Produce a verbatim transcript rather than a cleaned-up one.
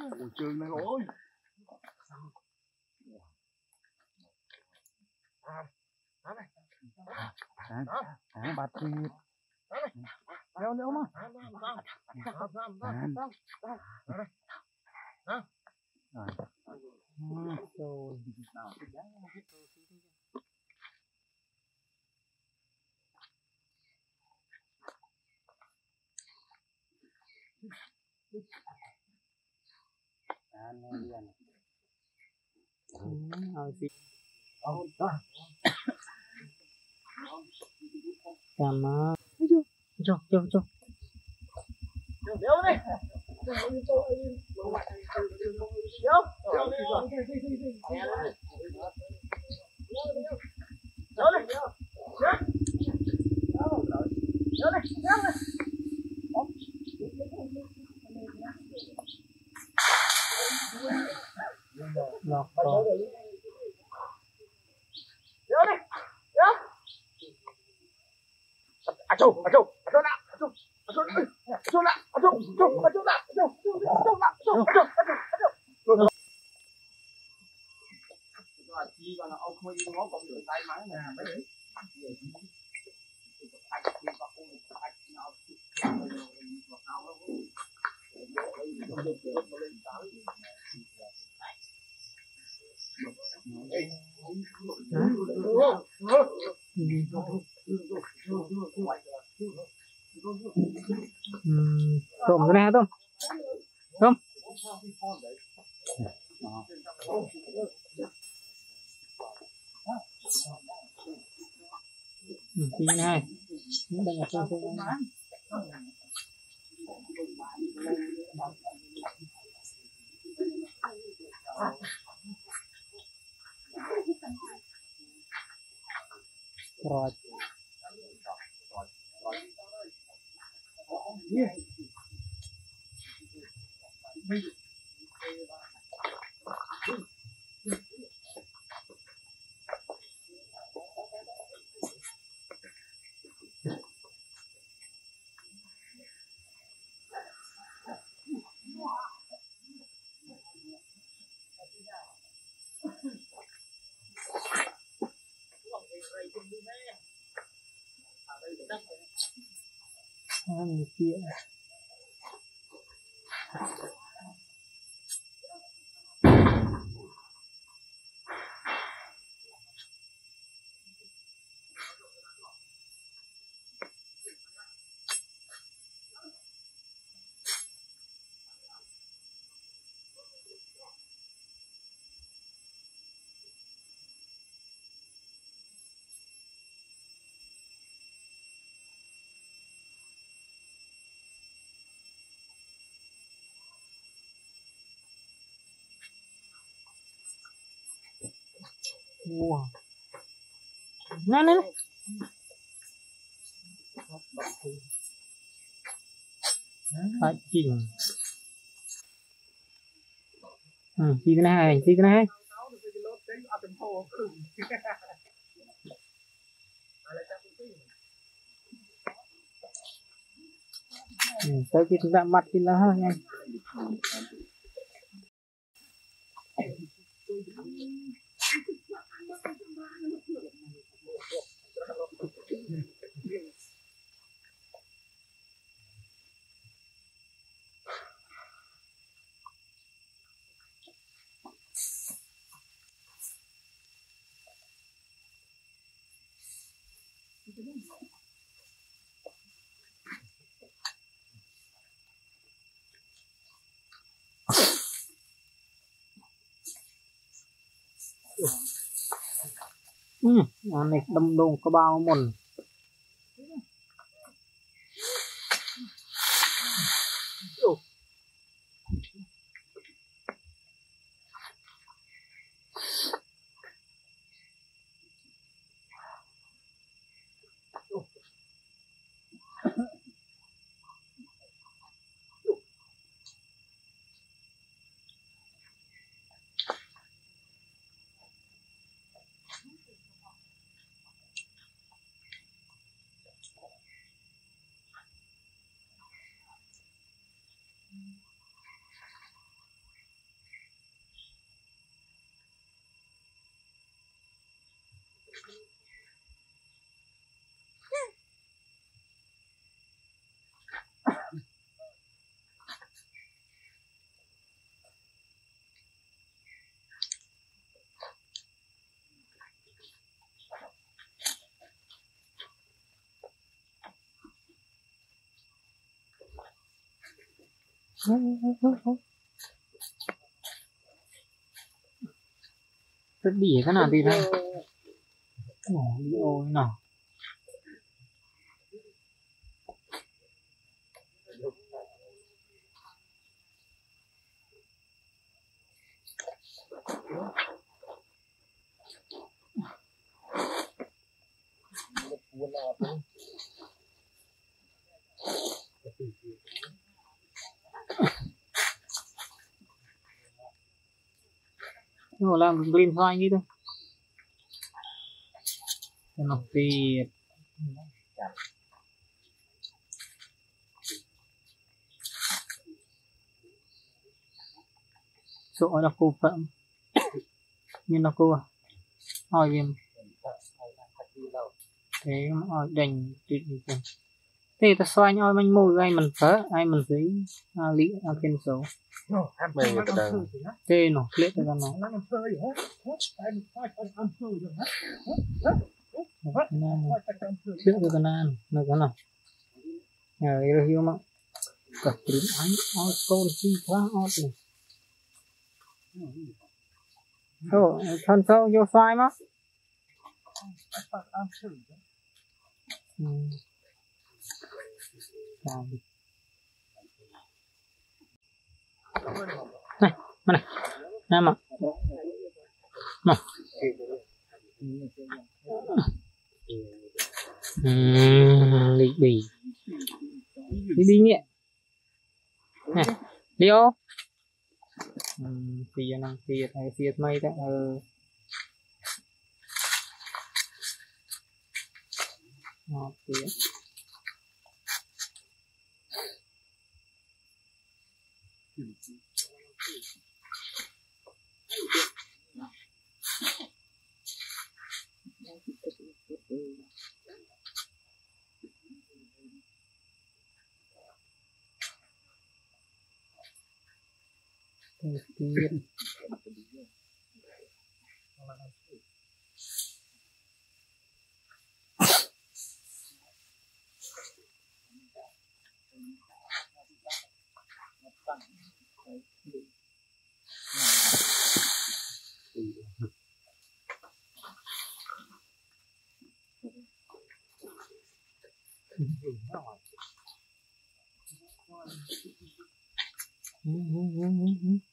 Ôi trường này ôi. À, bát thì leo leo mà. Rồi. Sama. Cho, cho, cho. Đéo đi. Lọt vào. À châu, à châu, à châu nào, à châu, à châu, à châu nào, à châu, à châu, à châu nào, à châu, à châu nào, à châu, à châu, à châu, à châu. Rồi chi gọi là ông không yêu nó còn rửa tay mắng nè mấy đấy. Hmm, trộm cái này không? Không? Ừ, tí này. Đây là trộm cái này. Rồi. À, người kia. Wow. Nè nè. Phải chỉnh. Ừ, chi cái này, chi cái này. Ừ, tới khi chúng ta bắt thì là hơi nhanh. Ừ, ăn này đâm đồn có bao mồn. rất bị cái nào đi thôi nổ đi ô nào nó làm green xoay như thế nó tuyệt số là cô phạm nhưng nó cô à hỏi viêm thế hỏi đành tuyệt như thế ta xoay nhau mình mùi ai mình phở ai mình thấy à, lý à, kênh số thế nó clip ra nó clip ra cái nan nó cái nào nhà yêu hiếu mà cả tiếng anh ao tôn chi quá ao này thôi thân sâu vô xoay mà này mà này này mà mà lì bì lì bì nhẹ này đi ô tiền năng tiền hay tiền mấy đó ờ ngọt tiền tiền Mm-hmm.